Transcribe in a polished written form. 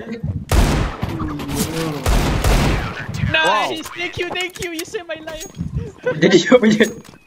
Nice! Thank you, you saved my life! Jadi apa je?